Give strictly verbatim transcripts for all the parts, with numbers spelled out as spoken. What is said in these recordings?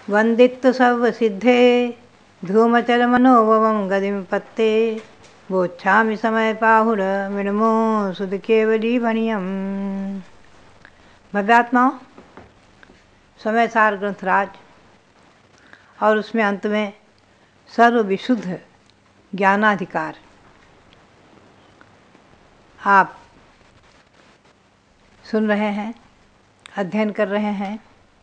वंदित्व सर्व सिद्धे धूमचल मनोभवम गदिम पत्ते बोच्छामि समय पाहुर विनमो सुध केवली भणियम। भव्यात्माओं, समयसार ग्रंथराज और उसमें अंत में सर्व विशुद्ध ज्ञानाधिकार आप सुन रहे हैं, अध्ययन कर रहे हैं।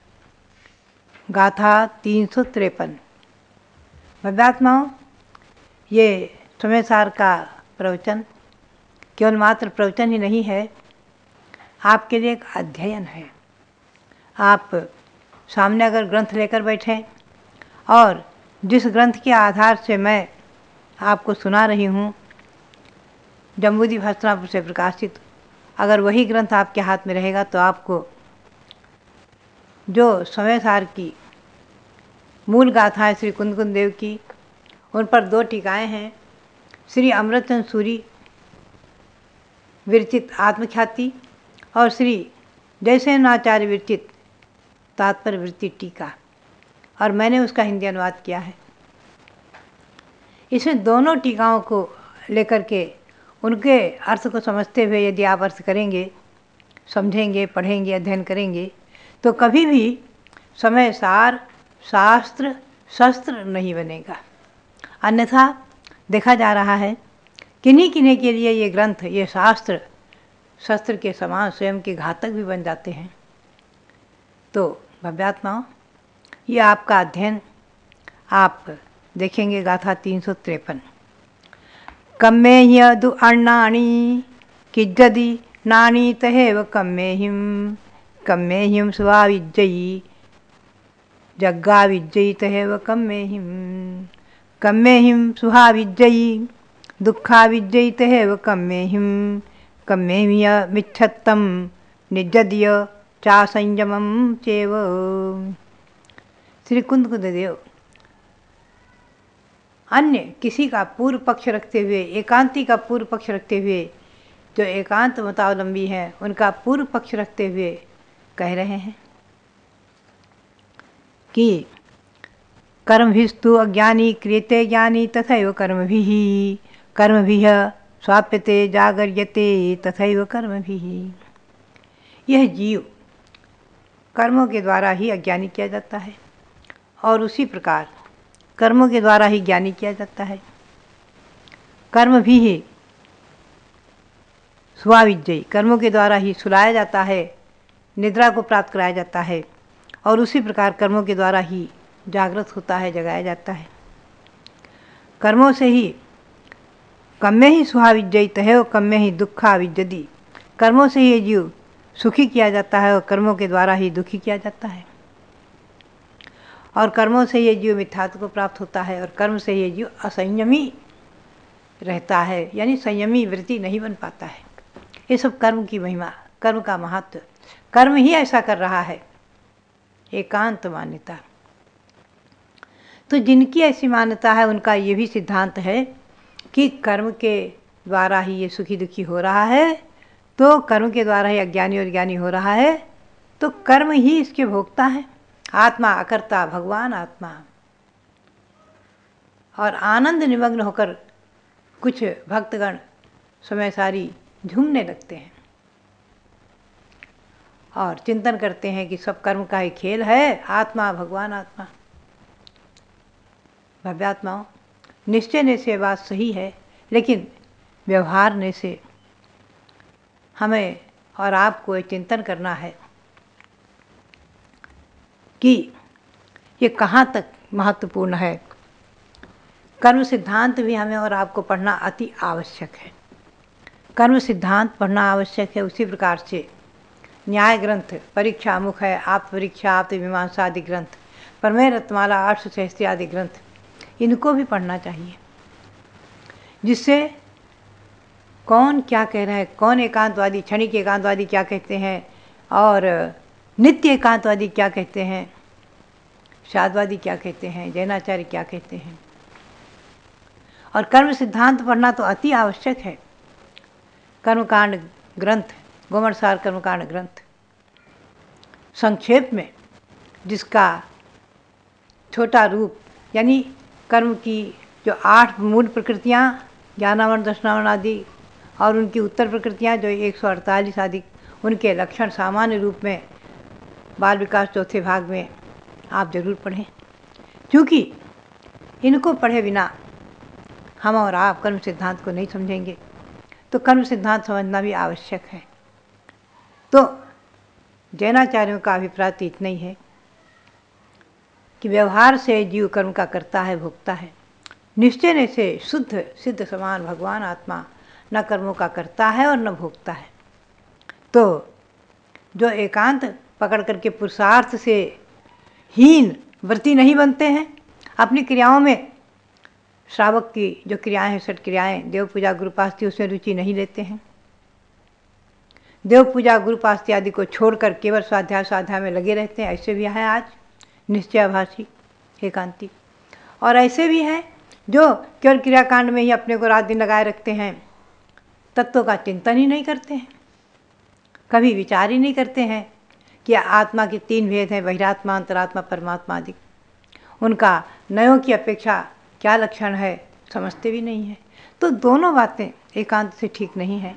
गाथा तीन सौ तिरपन। भव्यात्माओं, ये समयसार का प्रवचन केवल मात्र प्रवचन ही नहीं है, आपके लिए एक अध्ययन है। आप सामने अगर ग्रंथ लेकर बैठें और जिस ग्रंथ के आधार से मैं आपको सुना रही हूँ, जम्बूदी भस्त्रापुर से प्रकाशित, अगर वही ग्रंथ आपके हाथ में रहेगा तो आपको जो समयसार की मूल गाथा है श्री कुंद कुंद देव की, उन पर दो टीकाएँ हैं। श्री अमृतचंद सूरी विरचित आत्मख्याति और श्री जयसेनाचार्य विरचित तात्पर्य वृत्ति टीका, और मैंने उसका हिंदी अनुवाद किया है। इसमें दोनों टीकाओं को लेकर के उनके अर्थ को समझते हुए यदि आप अर्थ करेंगे, समझेंगे, पढ़ेंगे, अध्ययन करेंगे, तो कभी भी समयसार शास्त्र शस्त्र नहीं बनेगा। अन्यथा देखा जा रहा है किन्हीं किन्हीं के लिए ये ग्रंथ, ये शास्त्र शस्त्र के समान स्वयं के घातक भी बन जाते हैं। तो भव्यात्माओं, ये आपका अध्ययन आप देखेंगे। गाथा तीन सौ तिरपन। कम्मे ह्यदु अन्नानि किज्जदि नानी तहेव कम्मे हिम कम्मे हिम स्वा विज्जयी जग्गा विज्जयी तहेव कम्मे हिम कम्मे हिम सुहा विज्जयी दुःखा विज्जयी तहेव कम्मे हिम कम्मे हिय मिच्छत्तम निजद्य चा संयमम चेव। श्री कुंद कुंद देव अन्य किसी का पूर्व पक्ष रखते हुए, एकांती का पूर्व पक्ष रखते हुए, जो एकांत मतावलंबी हैं उनका पूर्व पक्ष रखते हुए कह रहे हैं कि कर्मभिस्तु अज्ञानी क्रियते ज्ञानी तथैव कर्मभिः कर्मभिः स्वाप्यते जागर्यते तथैव कर्मभिः। यह जीव कर्मों के द्वारा ही अज्ञानी किया जाता है और उसी प्रकार कर्मों के द्वारा ही ज्ञानी किया जाता है। कर्म भी ही स्वाविज्जयी, कर्मों के द्वारा ही सुलाया जाता है, निद्रा को प्राप्त कराया जाता है, और उसी प्रकार कर्मों के द्वारा ही जागृत होता है, जगाया जाता है। कर्मों से ही कम्मे ही सुहाविज्जयी तहेव कम्मे ही दुखा विज्जति। कर्मों से ही ये जीव सुखी किया जाता है और कर्मों के द्वारा ही दुखी किया जाता है, और कर्मों से ये जीव मिथ्यात्व को प्राप्त होता है, और कर्म से ये जीव असंयमी रहता है, यानी संयमी वृत्ति नहीं बन पाता है। ये सब कर्म की महिमा, कर्म का महत्व, कर्म ही ऐसा कर रहा है, एकांत मान्यता। तो जिनकी ऐसी मान्यता है उनका ये भी सिद्धांत है कि कर्म के द्वारा ही ये सुखी दुखी हो रहा है, तो कर्म के द्वारा ही अज्ञानी और ज्ञानी हो रहा है, तो कर्म ही इसके भोक्ता है। आत्मा अकर्ता, भगवान आत्मा। और आनंद निमग्न होकर कुछ भक्तगण समयसारी झूमने लगते हैं और चिंतन करते हैं कि सब कर्म का ही खेल है, आत्मा भगवान आत्मा। भव्यात्माओं, निश्चय से बात सही है, लेकिन व्यवहार ने से हमें और आपको एक चिंतन करना है कि ये कहाँ तक महत्वपूर्ण है। कर्म सिद्धांत भी हमें और आपको पढ़ना अति आवश्यक है। कर्म सिद्धांत पढ़ना आवश्यक है। उसी प्रकार से न्याय ग्रंथ, परीक्षा मुख है, आप परीक्षा, आप मीमांसा आदि ग्रंथ, प्रमेय रत्नमाला, आर्ष सहस्त्री आदि ग्रंथ, इनको भी पढ़ना चाहिए, जिससे कौन क्या कह रहा है, कौन एकांतवादी, क्षणिक एकांतवादी क्या कहते हैं, और नित्य एकांतवादी क्या कहते हैं, शादवादी क्या कहते हैं, जैनाचार्य क्या कहते हैं। और कर्म सिद्धांत पढ़ना तो अति आवश्यक है। कर्मकांड ग्रंथ, गोमरसार कर्मकांड ग्रंथ संक्षेप में जिसका छोटा रूप, यानी कर्म की जो आठ मूल प्रकृतियाँ, ज्ञानावरण, दर्शनावरण आदि, और उनकी उत्तर प्रकृतियाँ जो एक सौ अड़तालीस आदि, उनके लक्षण सामान्य रूप में बाल विकास चौथे भाग में आप जरूर पढ़ें, क्योंकि इनको पढ़े बिना हम और आप कर्म सिद्धांत को नहीं समझेंगे। तो कर्म सिद्धांत समझना भी आवश्यक है। तो जैनाचार्यों का अभिप्राय तो इतना ही है कि व्यवहार से जीव कर्म का करता है, भोगता है। निश्चय ने से शुद्ध सिद्ध समान भगवान आत्मा न कर्मों का करता है और न भोगता है। तो जो एकांत पकड़ करके पुरुषार्थ से हीन व्रती नहीं बनते हैं, अपनी क्रियाओं में श्रावक की जो क्रियाएं हैं, षट क्रियाएं, देव पूजा, गुरुपास्ति, उसमें रुचि नहीं लेते हैं। देव पूजा, गुरुपास्ति आदि को छोड़कर केवल स्वाध्याय स्वाध्याय में लगे रहते हैं, ऐसे भी हैं आज निश्चयाभासी एकांती। और ऐसे भी हैं जो केवल क्रियाकांड में ही अपने को रात दिन लगाए रखते हैं, तत्वों का चिंतन ही नहीं करते हैं, कभी विचार ही नहीं करते हैं कि आत्मा के तीन भेद हैं, बहिरात्मा, अंतरात्मा, परमात्मा आदि। उनका नयों की अपेक्षा क्या लक्षण है समझते भी नहीं है। तो दोनों बातें एकांत से ठीक नहीं है।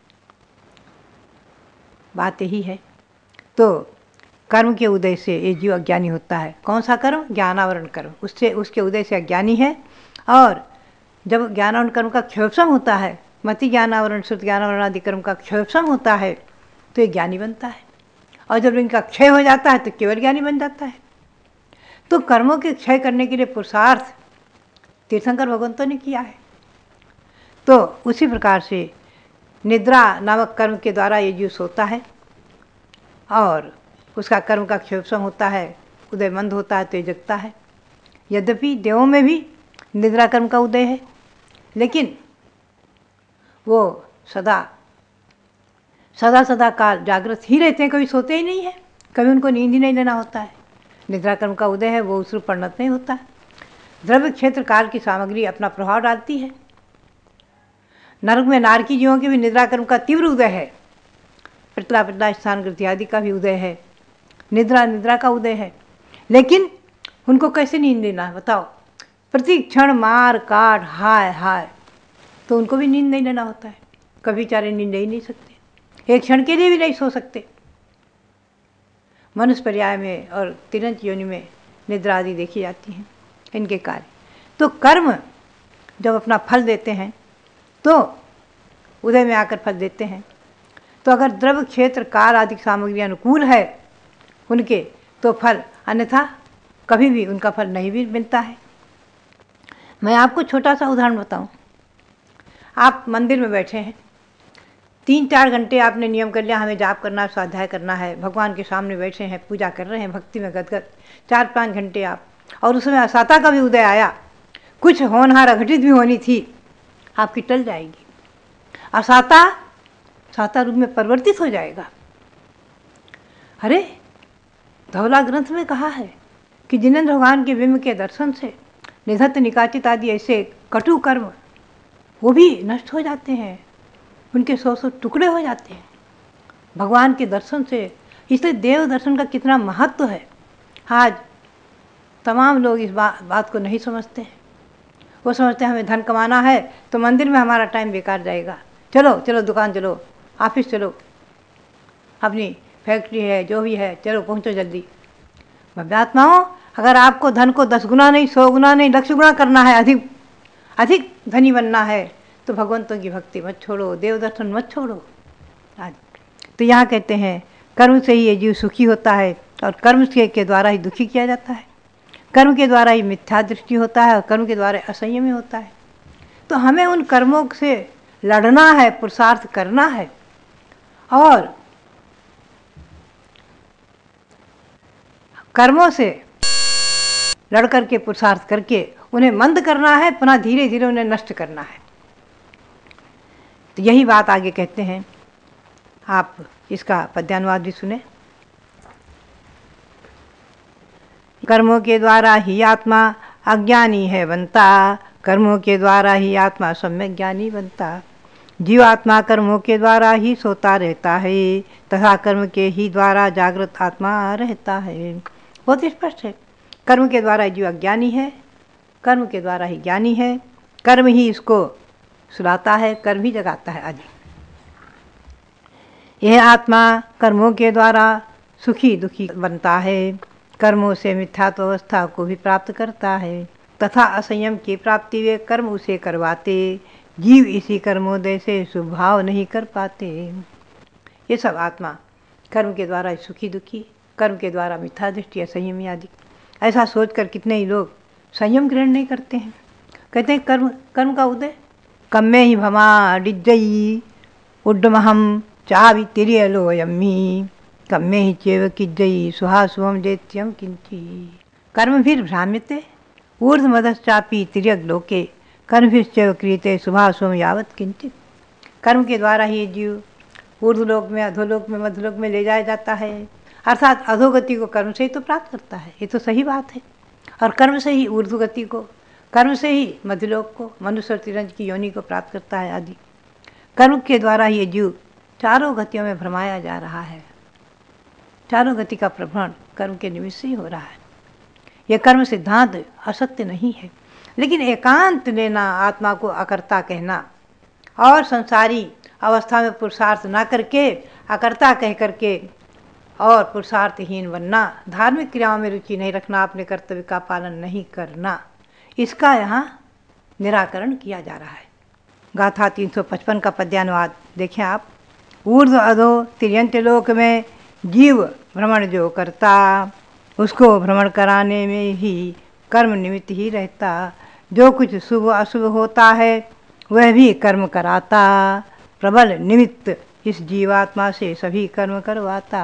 बात यही है। तो कर्म के उदय से ये जीव अज्ञानी होता है। कौन सा कर्म? ज्ञानावरण कर्म। उससे उसके उदय से अज्ञानी है। और जब ज्ञानावरण कर्म का क्षयोपशम होता है, मति ज्ञानावरण, श्रुत ज्ञानावरण आदि कर्म का क्षयोपशम होता है, तो ये ज्ञानी बनता है। और जब इनका क्षय हो जाता है तो केवल ज्ञानी बन जाता है। तो कर्मों के क्षय करने के लिए पुरुषार्थ तीर्थंकर भगवंतों ने किया है। तो उसी प्रकार से निद्रा नामक कर्म के द्वारा ये जीव सोता है और उसका कर्म का क्षयोपशम होता है, उदय मंद होता है तो ये जगता है। यद्यपि देवों में भी निद्रा कर्म का उदय है, लेकिन वो सदा सदा सदा काल जागृत ही रहते हैं, कभी सोते ही नहीं है, कभी उनको नींद ही नहीं लेना होता है। निद्रा कर्म का उदय है, वो उस रूप परिणत नहीं होता है। द्रव्य क्षेत्र काल की सामग्री अपना प्रभाव डालती है। नरक में नारकी जीवों के भी निद्रा कर्म का तीव्र उदय है, प्रतिला प्रतिला स्थान गृति आदि का भी उदय है, निद्रा निद्रा का उदय है। लेकिन उनको कैसे नींद लेना है बताओ? प्रति क्षण मार काट हाय हाय, तो उनको भी नींद नहीं लेना होता है। कभी चारे नींद ले ही नहीं सकते, एक क्षण के लिए भी नहीं सो सकते। मनुष्य पर्याय में और तिरंत योनि में निद्रा आदि देखी जाती हैं इनके कार्य। तो कर्म जब अपना फल देते हैं तो उदय में आकर फल देते हैं। तो अगर द्रव्य क्षेत्र काल आदि सामग्री अनुकूल है उनके, तो फल, अन्यथा कभी भी उनका फल नहीं भी मिलता है। मैं आपको छोटा सा उदाहरण बताऊं। आप मंदिर में बैठे हैं, तीन चार घंटे आपने नियम कर लिया हमें जाप करना है, स्वाध्याय करना है, भगवान के सामने बैठे हैं, पूजा कर रहे हैं, भक्ति में गदगद चार पाँच घंटे आप, और उसमें असाता का भी उदय आया, कुछ होनहार अघटित भी होनी थी, आपकी टल जाएगी। असाता साता रूप में परिवर्तित हो जाएगा। अरे धवला ग्रंथ में कहा है कि जिनेंद्र भगवान के बिंब के दर्शन से निधत्त निकाचित आदि ऐसे कटु कर्म वो भी नष्ट हो जाते हैं, उनके सौ सौ टुकड़े हो जाते हैं भगवान के दर्शन से। इसलिए देव दर्शन का कितना महत्व है, आज तमाम लोग इस बा, बात को नहीं समझते हैं। वो समझते हैं हमें धन कमाना है तो मंदिर में हमारा टाइम बेकार जाएगा, चलो चलो दुकान चलो, ऑफिस चलो, अपनी फैक्ट्री है जो भी है, चलो पहुँचो जल्दी। भव्यात्माओं, अगर आपको धन को दस गुना नहीं, सौ गुना नहीं, लक्ष्य गुना करना है, अधिक अधिक धनी बनना है, तो भगवंतों की भक्ति मत छोड़ो, देव दर्शन मत छोड़ो। आज तो यहाँ कहते हैं कर्म से ही ये जीव सुखी होता है और कर्म के, के द्वारा ही दुखी किया जाता है। कर्म के द्वारा ही मिथ्या दृष्टि होता है और कर्म के द्वारा असंयमी होता है। तो हमें उन कर्मों से लड़ना है, पुरुषार्थ करना है, और कर्मों से लड़ करके पुरुषार्थ करके उन्हें मंद करना है, पुनः धीरे धीरे उन्हें नष्ट करना है। तो यही बात आगे कहते हैं, आप इसका पद्यानुवाद भी सुने। कर्मों के द्वारा ही आत्मा अज्ञानी है बनता, कर्मों के द्वारा ही आत्मा सम्यक ज्ञानी बनता। जीवात्मा कर्मों के द्वारा ही सोता रहता है तथा कर्म के ही द्वारा जागृत आत्मा रहता है। बहुत स्पष्ट है कर्म के द्वारा जीव अज्ञानी है, कर्म के द्वारा ही ज्ञानी है, कर्म ही इसको सुलाता है, कर्म ही जगाता है आदि। यह आत्मा कर्मों के द्वारा सुखी दुखी बनता है, कर्मों से मिथ्यात्व अवस्था को भी प्राप्त करता है तथा असंयम की प्राप्ति वे कर्म उसे करवाते, जीव इसी कर्मोदय से शुभभाव नहीं कर पाते। ये सब आत्मा कर्म के द्वारा सुखी दुखी, कर्म के द्वारा मिथ्या दृष्टि असंयमी आदि। ऐसा सोचकर कितने ही लोग संयम ग्रहण नहीं करते हैं। कहते हैं कर्म कर्म का उदय कम्मे ही भमा डिज्जई उड्डमहम चावि तिरियलोयम्मी कम्मे ही चेव किज्जई सुहासुवम देत्यम किंची। कर्म भी भ्राम्यते ऊर्ध्वमदश्चापि तिर्यग लोके कर्म भी चैव क्रियते सुभासुवम यावत किंचित। कर्म के द्वारा ही जीव ऊर्ध्वलोक में, अधोलोक में, मध्यलोक में ले जाया जाता है, अर्थात अधोगति को कर्म से ही तो प्राप्त करता है। ये तो सही बात है। और कर्म से ही ऊर्ध्वगति को, कर्म से ही मध्यलोक को, मनुष्य और तिरंज की योनि को प्राप्त करता है आदि। कर्म के द्वारा ये जीव चारों गतियों में भ्रमाया जा रहा है। चारों गति का प्रभ्रमण कर्म के निमित्त से ही हो रहा है। यह कर्म सिद्धांत असत्य नहीं है, लेकिन एकांत लेना, आत्मा को अकर्ता कहना और संसारी अवस्था में पुरुषार्थ ना करके अकर्ता कह करके और पुरुषार्थहीन बनना, धार्मिक क्रियाओं में रुचि नहीं रखना, अपने कर्तव्य का पालन नहीं करना, इसका यहाँ निराकरण किया जा रहा है। गाथा तीन सौ पचपन का पद्यानुवाद देखें आप। ऊर्ध्व अधो तिर्यंत लोक में जीव भ्रमण जो करता, उसको भ्रमण कराने में ही कर्म निमित्त ही रहता। जो कुछ शुभ अशुभ होता है वह भी कर्म कराता, प्रबल निमित्त इस जीवात्मा से सभी कर्म करवाता।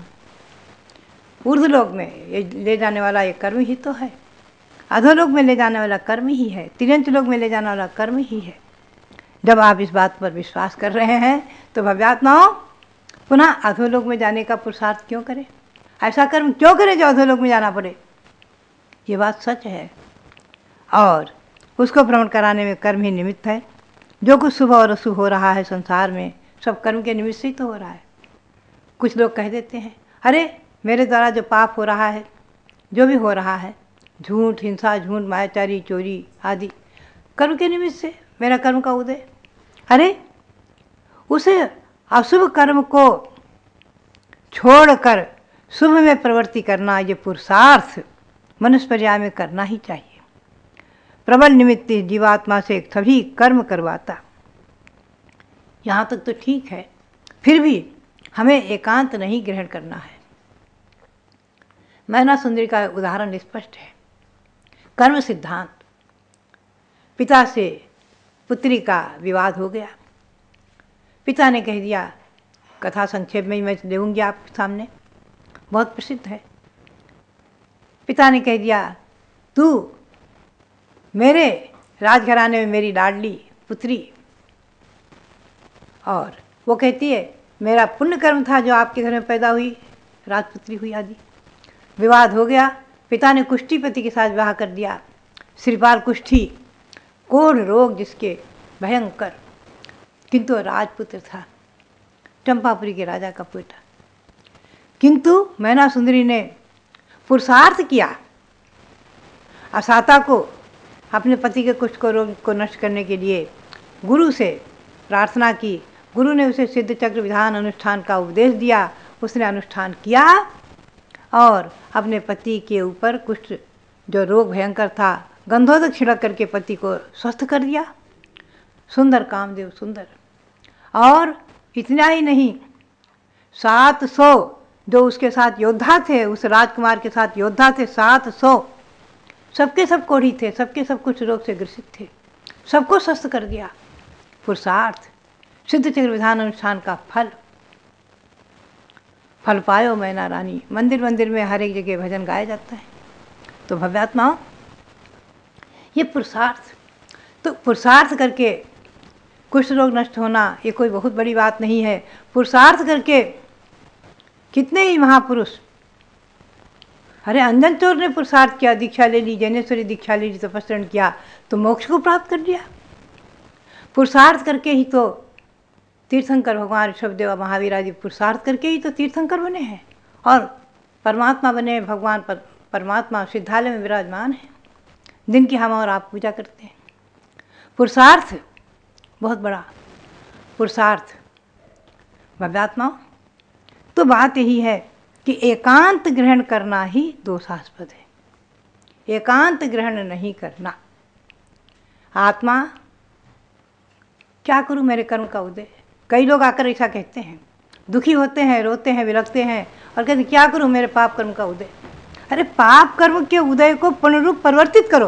ऊर्ध्वलोक में ये ले जाने वाला ये कर्म ही तो है, अधोलोक में ले जाने वाला कर्म ही है, तिर्यंत लोक में ले जाने वाला कर्म ही है। जब आप इस बात पर विश्वास कर रहे हैं तो भव्यात्माओं पुनः अधोलोक में जाने का पुरुषार्थ क्यों करें? ऐसा कर्म क्यों करें जो अधोलोक में जाना पड़े? ये बात सच है। और उसको भ्रमण कराने में कर्म ही निमित्त है। जो कुछ शुभ और अशुभ हो रहा है संसार में, सब कर्म के निमित्त से ही तो हो रहा है। कुछ लोग कह देते हैं, अरे मेरे द्वारा जो पाप हो रहा है, जो भी हो रहा है, झूठ, हिंसा, झूठ, मायाचारी, चोरी आदि, कर्म के निमित्त से मेरा कर्म का उदय। अरे उसे अशुभ कर्म को छोड़कर शुभ में प्रवृत्ति करना, ये पुरुषार्थ मनुष्य पर्याय में करना ही चाहिए। प्रबल निमित्त जीवात्मा से सभी कर्म करवाता। यहाँ तक तो ठीक है, फिर भी हमें एकांत नहीं ग्रहण करना है। मैना सुंदरी का उदाहरण स्पष्ट है। कर्म सिद्धांत, पिता से पुत्री का विवाद हो गया। पिता ने कह दिया, कथा संक्षेप में ही मैं देऊँगी आपके सामने, बहुत प्रसिद्ध है। पिता ने कह दिया, तू मेरे राजघराने में मेरी लाडली पुत्री, और वो कहती है मेरा पुण्य कर्म था जो आपके घर में पैदा हुई, राजपुत्री हुई आदि। विवाद हो गया। पिता ने कुष्ठीपति के साथ विवाह कर दिया। श्रीपाल कुष्ठी, कोढ़ रोग जिसके, भयंकर, किंतु राजपुत्र था, चंपापुरी के राजा का बेटा। किंतु मैना सुंदरी ने पुरुषार्थ किया, असाता को, अपने पति के कुष्ठ को रोग को नष्ट करने के लिए गुरु से प्रार्थना की। गुरु ने उसे सिद्ध चक्र विधान अनुष्ठान का उपदेश दिया। उसने अनुष्ठान किया और अपने पति के ऊपर कुष्ठ जो रोग भयंकर था, गंधोदक छिड़क करके पति को स्वस्थ कर दिया। सुंदर कामदेव सुंदर। और इतना ही नहीं, सात सौ जो उसके साथ योद्धा थे, उस राजकुमार के साथ योद्धा थे, सात सौ सबके सब कोढ़ी थे, सबके सब कुछ रोग से ग्रसित थे, सबको स्वस्थ कर दिया। पुरुषार्थ, सिद्ध चक्र विधान अनुष्ठान का फल फल पायो मैना रानी। मंदिर मंदिर में हर एक जगह भजन गाया जाता है। तो भव्यात्माओं, ये पुरुषार्थ, तो पुरुषार्थ करके कुष्ठ रोग नष्ट होना ये कोई बहुत बड़ी बात नहीं है। पुरुषार्थ करके कितने ही महापुरुष, अरे अंजन चोर ने पुरुषार्थ किया, दीक्षा ले ली, जैनेश्वरी दीक्षा ले ली, तपस्रण किया तो मोक्ष को प्राप्त कर लिया। पुरुषार्थ करके ही तो तीर्थंकर भगवान ऋषभदेव महावीर आदि पुरुषार्थ करके ही तो तीर्थंकर बने हैं और परमात्मा बने, भगवान पर परमात्मा सिद्धालय में विराजमान है, जिनकी हम और आप पूजा करते हैं। पुरुषार्थ बहुत बड़ा पुरुषार्थ भव्यात्माओं, तो बात यही है कि एकांत ग्रहण करना ही दोषास्पद है। एकांत ग्रहण नहीं करना। आत्मा क्या करूं मेरे कर्म का उदय। कई लोग आकर ऐसा कहते हैं, दुखी होते हैं, रोते हैं, विलखते हैं और कहते हैं क्या करूं मेरे पाप कर्म का उदय। अरे पाप कर्म के उदय को पुनरुप परिवर्तित करो,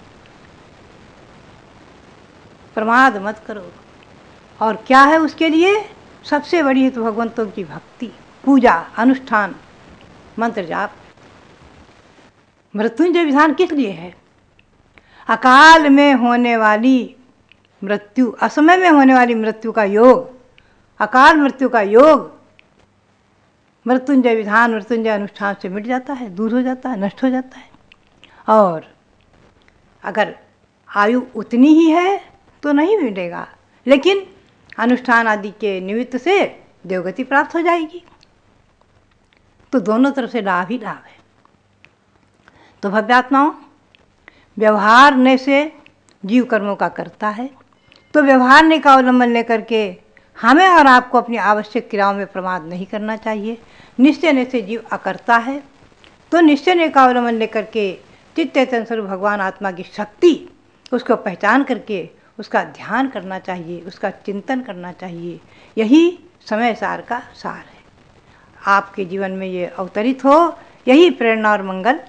प्रमाद मत करो। और क्या है उसके लिए सबसे बड़ी है तो भगवंतों की भक्ति, पूजा, अनुष्ठान, मंत्र जाप। मृत्युंजय विधान किस लिए है? अकाल में होने वाली मृत्यु, असमय में होने वाली मृत्यु का योग, अकाल मृत्यु का योग मृत्युंजय विधान, मृत्युंजय अनुष्ठान से मिट जाता है, दूर हो जाता है, नष्ट हो जाता है। और अगर आयु उतनी ही है तो नहीं मिटेगा, लेकिन अनुष्ठान आदि के निमित्त से देवगति प्राप्त हो जाएगी। तो दोनों तरफ से लाभ ही लाभ है। तो भव्यात्माओं, व्यवहार ने से जीव कर्मों का करता है, तो व्यवहार ने का अवलंबन लेकर के हमें और आपको अपनी आवश्यक क्रियाओं में प्रमाद नहीं करना चाहिए। निश्चय ने से जीव अकर्ता है, तो निश्चय ने का अवलंबन लेकर के चित्त चैतन्य स्वरूप भगवान आत्मा की शक्ति उसको पहचान करके उसका ध्यान करना चाहिए, उसका चिंतन करना चाहिए। यही समय सार का सार है। आपके जीवन में ये अवतरित हो, यही प्रेरणा और मंगल